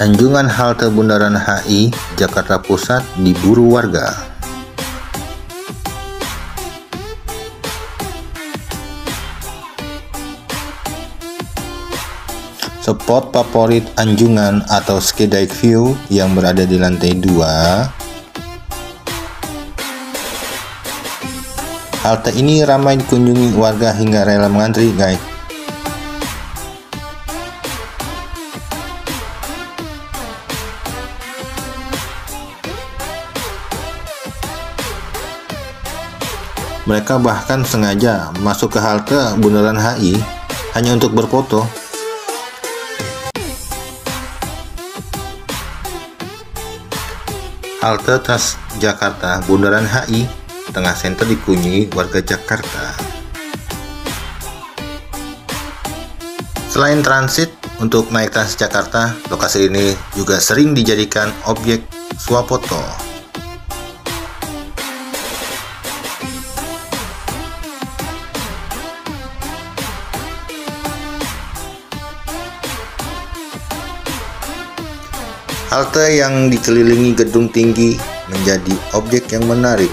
Anjungan halte Bundaran HI, Jakarta Pusat diburu warga. Spot favorit Anjungan atau Skydive View yang berada di lantai 2. Halte ini ramai dikunjungi warga hingga rela mengantri, guys. Mereka bahkan sengaja masuk ke halte Bundaran HI hanya untuk berfoto. Halte Transjakarta Bundaran HI Tengah Center dikunjungi warga Jakarta. Selain transit untuk naik Transjakarta, lokasi ini juga sering dijadikan objek swafoto. Halte yang dikelilingi gedung tinggi menjadi objek yang menarik.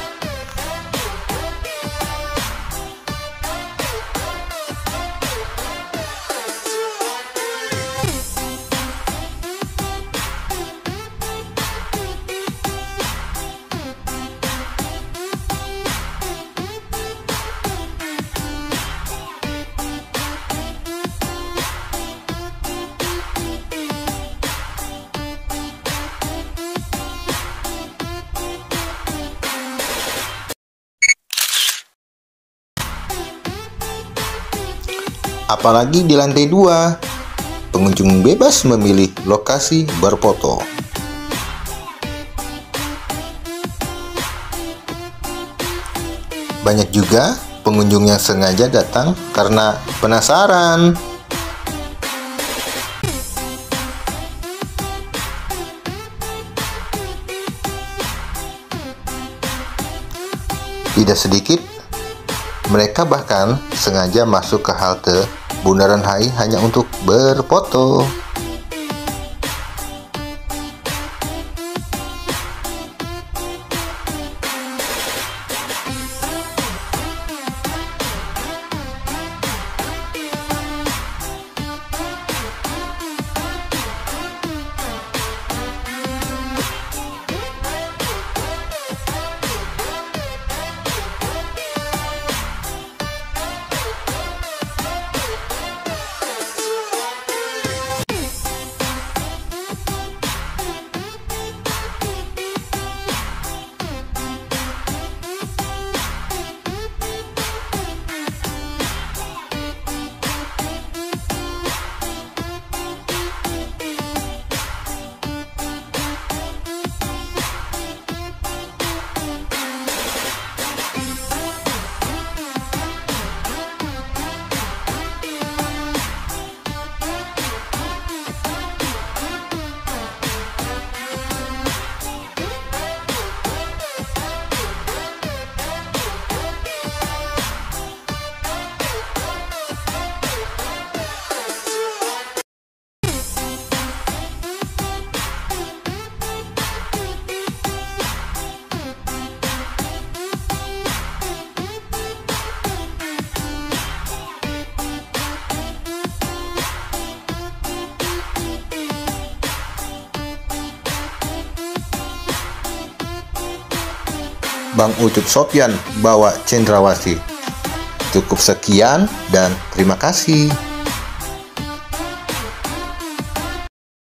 Apalagi di lantai 2, pengunjung bebas memilih lokasi berfoto. Banyak juga pengunjung yang sengaja datang karena penasaran. Tidak sedikit, mereka bahkan sengaja masuk ke halte Bundaran HI hanya untuk berfoto. Bang Ucup Sopyan bawa Cendrawasih. Cukup sekian dan terima kasih.